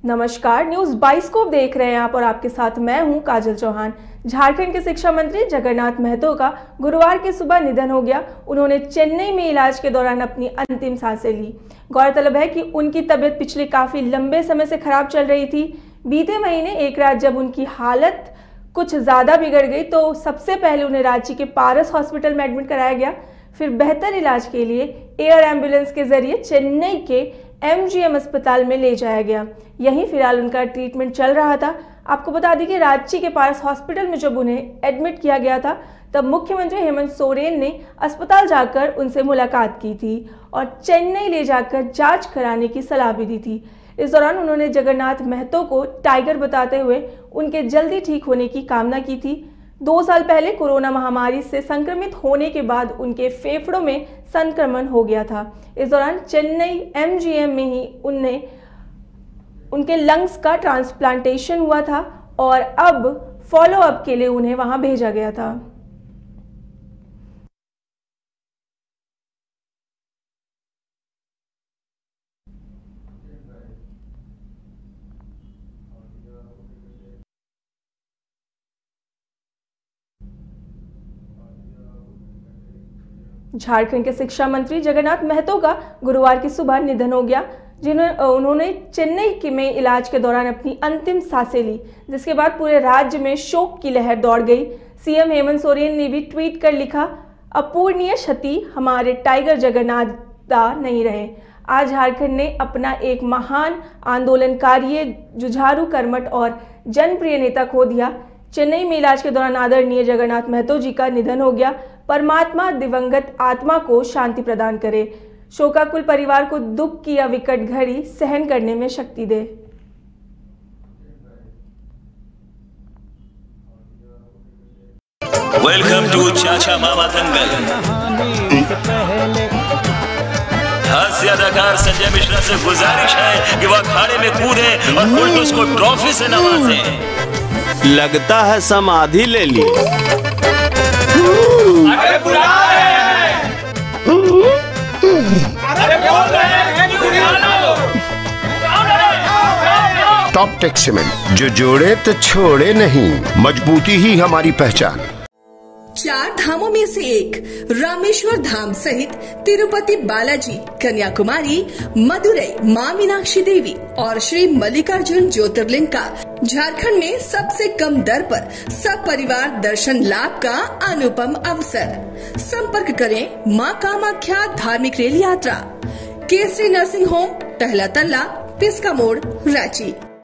नमस्कार, news bioscope देख रहे हैं आप और आपके साथ मैं हूं काजल चौहान। झारखंड के शिक्षा मंत्री जगन्नाथ महतो का गुरुवार की सुबह निधन हो गया। उन्होंने चेन्नई में इलाज के दौरान अपनी अंतिम सांसें ली। गौरतलब है कि उनकी तबीयत पिछले काफी लंबे समय से खराब चल रही थी। बीते महीने एक रात जब उनकी हालत कुछ ज्यादा बिगड़ गई तो सबसे पहले उन्हें रांची के पारस हॉस्पिटल में एडमिट कराया गया। फिर बेहतर इलाज के लिए एयर एम्बुलेंस के जरिए चेन्नई के MGM अस्पताल में ले जाया गया। यहीं फिलहाल उनका ट्रीटमेंट चल रहा था। आपको बता दें कि रांची के पारस हॉस्पिटल में जब उन्हें एडमिट किया गया था तब मुख्यमंत्री हेमंत सोरेन ने अस्पताल जाकर उनसे मुलाकात की थी और चेन्नई ले जाकर जांच कराने की सलाह भी दी थी। इस दौरान उन्होंने जगन्नाथ महतो को टाइगर बताते हुए उनके जल्दी ठीक होने की कामना की थी। 2 साल पहले कोरोना महामारी से संक्रमित होने के बाद उनके फेफड़ों में संक्रमण हो गया था। इस दौरान चेन्नई MGM में ही उनके लंग्स का ट्रांसप्लांटेशन हुआ था और अब फॉलो अप के लिए उन्हें वहां भेजा गया था। झारखंड के शिक्षा मंत्री जगन्नाथ महतो का गुरुवार की सुबह निधन हो गया। उन्होंने चेन्नई में इलाज के दौरान अपनी अंतिम सांसें ली, जिसके बाद पूरे राज्य में शोक की लहर दौड़ गई। CM हेमंत सोरेन ने भी ट्वीट कर लिखा, अपूरणीय क्षति, हमारे टाइगर जगन्नाथ दा नहीं रहे। आज झारखंड ने अपना एक महान आंदोलनकारी, जुझारू, कर्मठ और जनप्रिय नेता खो दिया। चेन्नई में इलाज के दौरान आदरणीय जगन्नाथ महतो जी का निधन हो गया। परमात्मा दिवंगत आत्मा को शांति प्रदान करे, शोकाकुल परिवार को दुख की यह विकट घड़ी सहन करने में शक्ति दे। वेलकम टू चाचा मामा दंगल। हास्य अदाकार संजय मिश्रा से गुजारिश है कि वह अखाड़े में कूदे और फुलटूस को ट्रॉफी से नवाजे। लगता है समाधि ले ली। अरे बुला रहे हैं। अरे बोल रहे हैं कि बुला लो। टॉप टेक सीमेंट, जो जोड़े तो छोड़े नहीं, मजबूती ही हमारी पहचान। 4 धामों में से एक रामेश्वर धाम सहित तिरुपति बालाजी, कन्याकुमारी, मदुरई, माँ मीनाक्षी देवी और श्री मल्लिकार्जुन ज्योतिर्लिंग का झारखंड में सबसे कम दर पर सब परिवार दर्शन लाभ का अनुपम अवसर। संपर्क करें माँ कामाख्या धार्मिक रेल यात्रा, केसरी नर्सिंग होम, टहला तल्ला, पिस्का मोड़, रांची।